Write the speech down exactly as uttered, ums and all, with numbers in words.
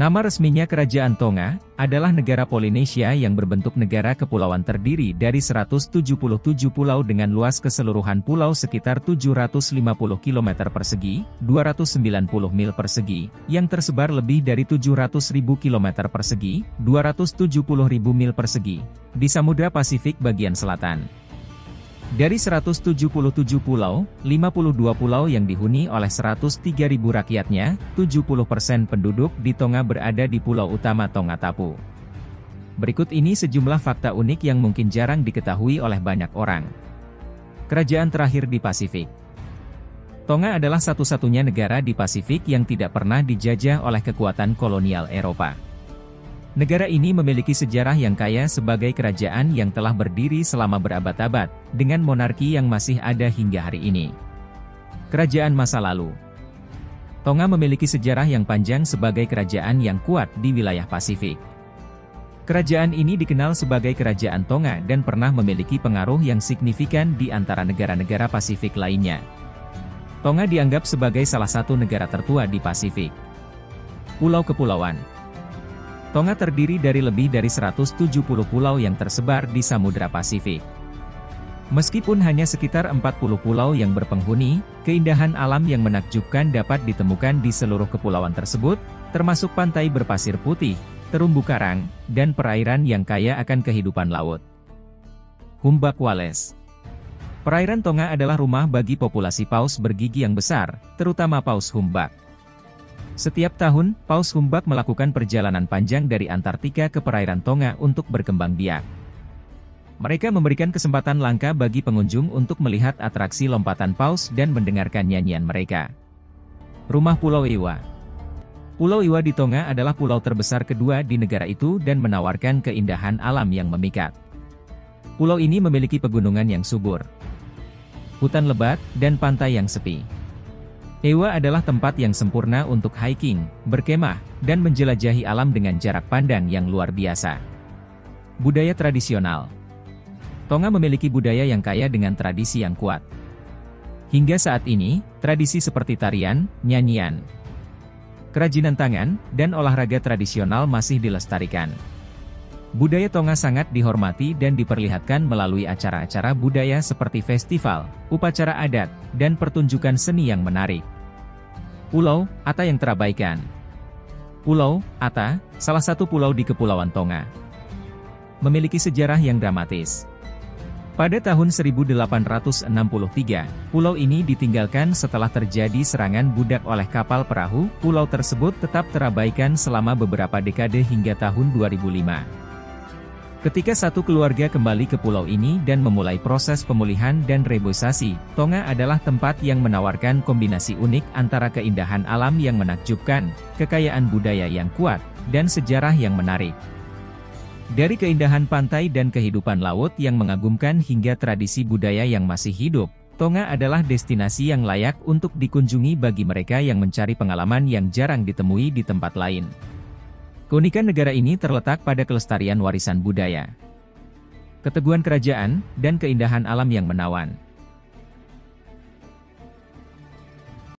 Nama resminya Kerajaan Tonga, adalah negara Polinesia yang berbentuk negara kepulauan terdiri dari seratus tujuh puluh tujuh pulau dengan luas keseluruhan pulau sekitar tujuh ratus lima puluh kilometer persegi, dua ratus sembilan puluh mil persegi, yang tersebar lebih dari tujuh ratus ribu kilometer persegi, dua ratus tujuh puluh ribu mil persegi, di Samudra Pasifik bagian selatan. Dari seratus tujuh puluh tujuh pulau, lima puluh dua pulau yang dihuni oleh seratus tiga ribu rakyatnya, tujuh puluh persen penduduk di Tonga berada di pulau utama Tongatapu. Berikut ini sejumlah fakta unik yang mungkin jarang diketahui oleh banyak orang. Kerajaan terakhir di Pasifik. Tonga adalah satu-satunya negara di Pasifik yang tidak pernah dijajah oleh kekuatan kolonial Eropa. Negara ini memiliki sejarah yang kaya sebagai kerajaan yang telah berdiri selama berabad-abad, dengan monarki yang masih ada hingga hari ini. Kerajaan masa lalu. Tonga memiliki sejarah yang panjang sebagai kerajaan yang kuat di wilayah Pasifik. Kerajaan ini dikenal sebagai Kerajaan Tonga dan pernah memiliki pengaruh yang signifikan di antara negara-negara Pasifik lainnya. Tonga dianggap sebagai salah satu negara tertua di Pasifik. Pulau Kepulauan. Tonga terdiri dari lebih dari seratus tujuh puluh pulau yang tersebar di Samudra Pasifik. Meskipun hanya sekitar empat puluh pulau yang berpenghuni, keindahan alam yang menakjubkan dapat ditemukan di seluruh kepulauan tersebut, termasuk pantai berpasir putih, terumbu karang, dan perairan yang kaya akan kehidupan laut. Humbak Wales. Perairan Tonga adalah rumah bagi populasi paus bergigi yang besar, terutama paus humbak. Setiap tahun, paus humbak melakukan perjalanan panjang dari Antartika ke perairan Tonga untuk berkembang biak. Mereka memberikan kesempatan langka bagi pengunjung untuk melihat atraksi lompatan paus dan mendengarkan nyanyian mereka. Rumah Pulau Ewa. Pulau Ewa di Tonga adalah pulau terbesar kedua di negara itu dan menawarkan keindahan alam yang memikat. Pulau ini memiliki pegunungan yang subur, hutan lebat, dan pantai yang sepi. Ewa adalah tempat yang sempurna untuk hiking, berkemah, dan menjelajahi alam dengan jarak pandang yang luar biasa. Budaya tradisional. Tonga memiliki budaya yang kaya dengan tradisi yang kuat. Hingga saat ini, tradisi seperti tarian, nyanyian, kerajinan tangan, dan olahraga tradisional masih dilestarikan. Budaya Tonga sangat dihormati dan diperlihatkan melalui acara-acara budaya seperti festival, upacara adat, dan pertunjukan seni yang menarik. Pulau Ata yang terabaikan. Pulau Ata, salah satu pulau di Kepulauan Tonga, memiliki sejarah yang dramatis. Pada tahun seribu delapan ratus enam puluh tiga, pulau ini ditinggalkan setelah terjadi serangan budak oleh kapal perahu. Pulau tersebut tetap terabaikan selama beberapa dekade hingga tahun dua ribu lima. Ketika satu keluarga kembali ke pulau ini dan memulai proses pemulihan dan reboisasi, Tonga adalah tempat yang menawarkan kombinasi unik antara keindahan alam yang menakjubkan, kekayaan budaya yang kuat, dan sejarah yang menarik. Dari keindahan pantai dan kehidupan laut yang mengagumkan hingga tradisi budaya yang masih hidup, Tonga adalah destinasi yang layak untuk dikunjungi bagi mereka yang mencari pengalaman yang jarang ditemui di tempat lain. Keunikan negara ini terletak pada kelestarian warisan budaya, keteguhan kerajaan, dan keindahan alam yang menawan.